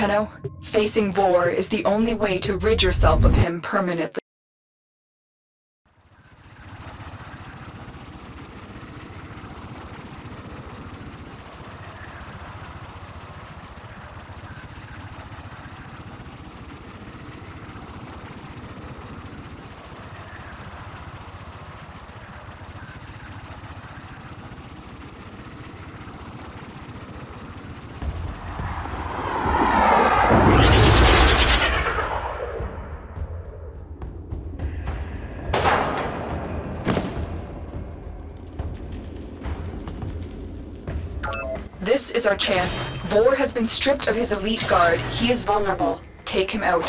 Tenno. Facing Vor is the only way to rid yourself of him permanently. This is our chance. Vor has been stripped of his elite guard. He is vulnerable. Take him out.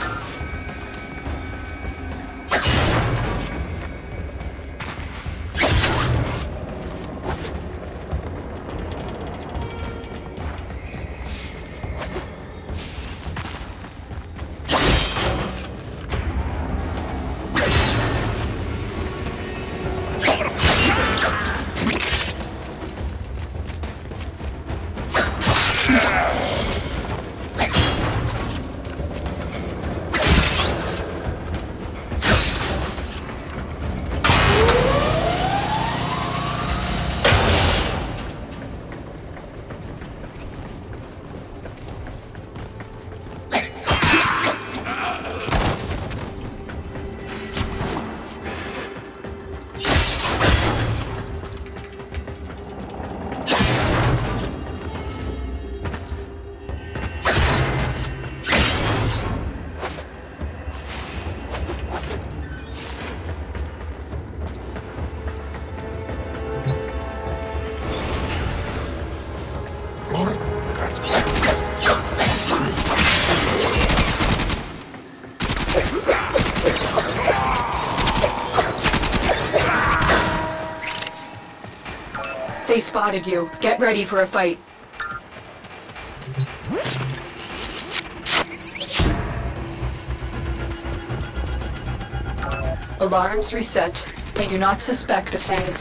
They spotted you. Get ready for a fight. Alarms reset. They do not suspect a thing.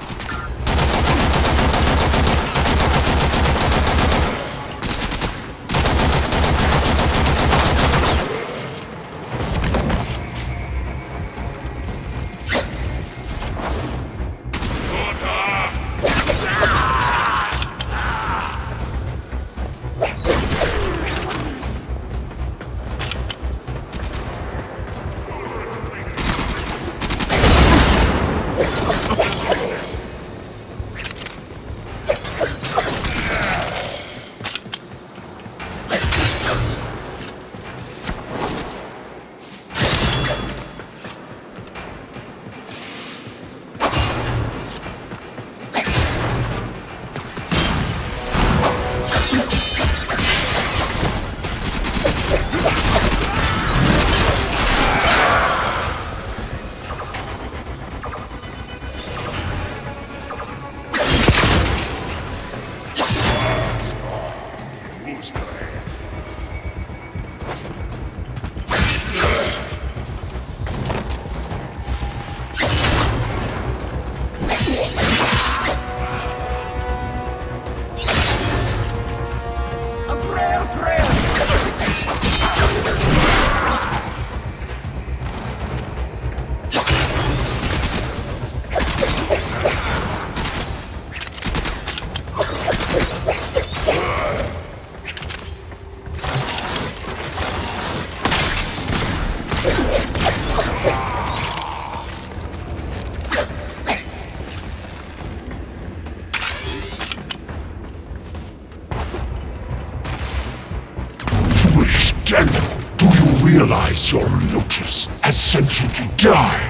Do you realize your Lotus has sent you to die?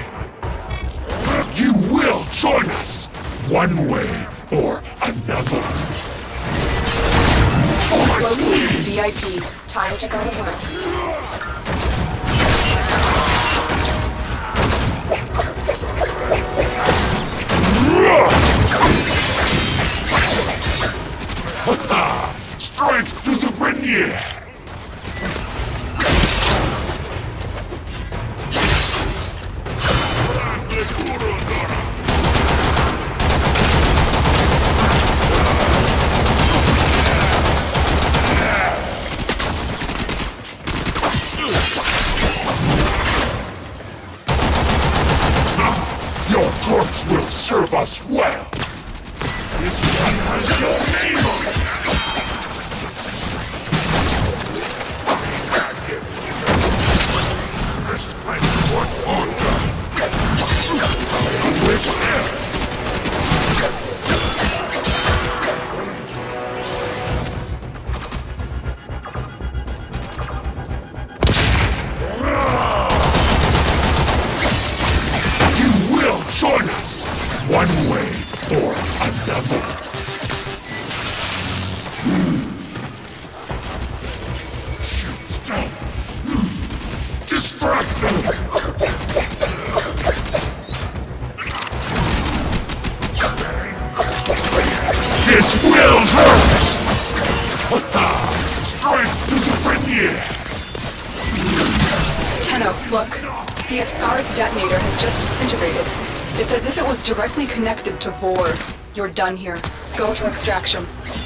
You will join us, one way or another. Clothing to VIP. Time to go to work. Straight to the Grenier! serve us well. This one has your name on it. This planet was order. With this. Join us, one way or another. Shoot them. Distract them. This will hurt. Strength to the year. Tenno, look. The Ascaris detonator has just disintegrated. It's as if it was directly connected to Vor. You're done here. Go to extraction.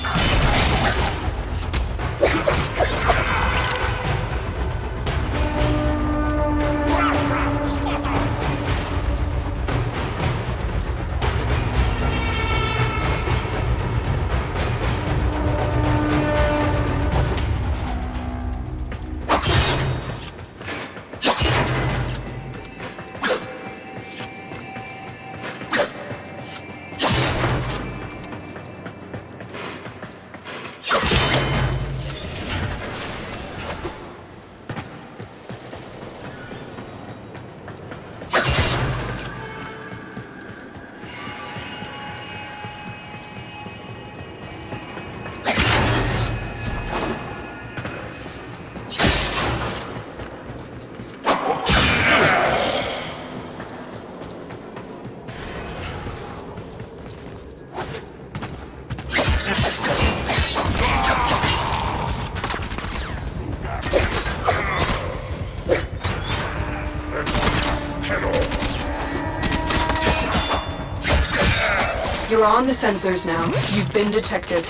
You're on the sensors now. You've been detected.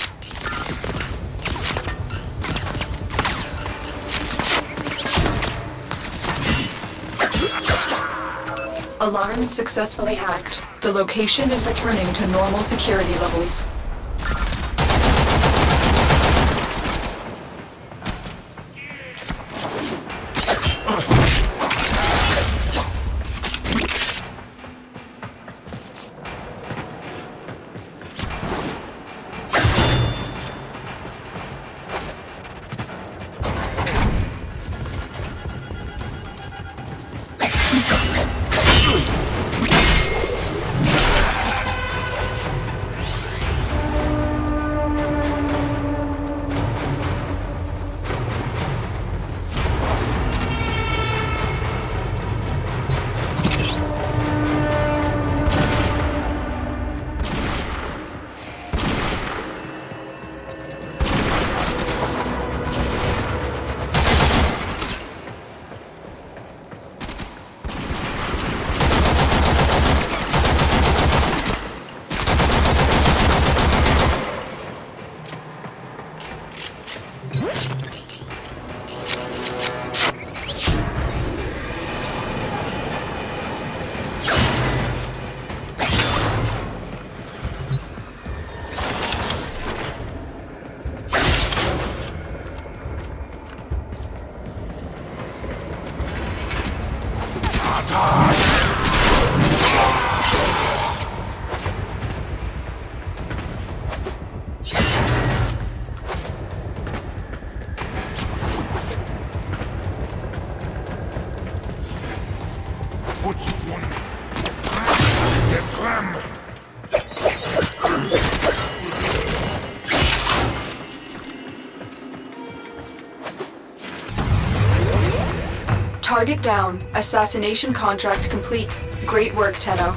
Alarms successfully hacked. The location is returning to normal security levels. Target down. Assassination contract complete. Great work, Tenno.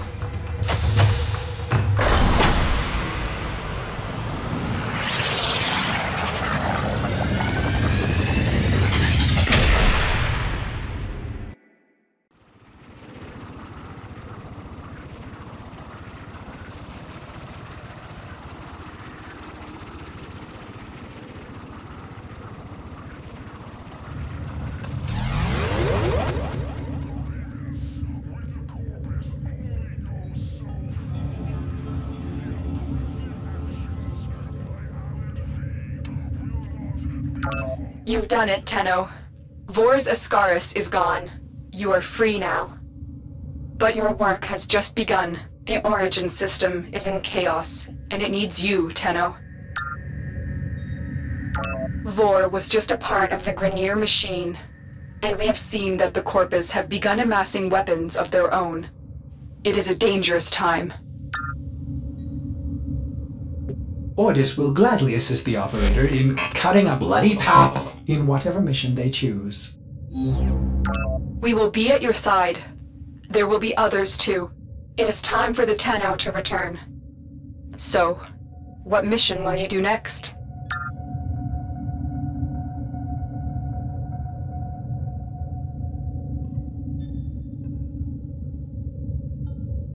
You've done it, Tenno. Vor's Ascaris is gone. You are free now. But your work has just begun. The origin system is in chaos, and it needs you, Tenno. Vor was just a part of the Grineer machine, and we have seen that the Corpus have begun amassing weapons of their own. It is a dangerous time. Ordis will gladly assist the operator in cutting a bloody path in whatever mission they choose. We will be at your side. There will be others too. It is time for the Tenno to return. So, what mission will you do next?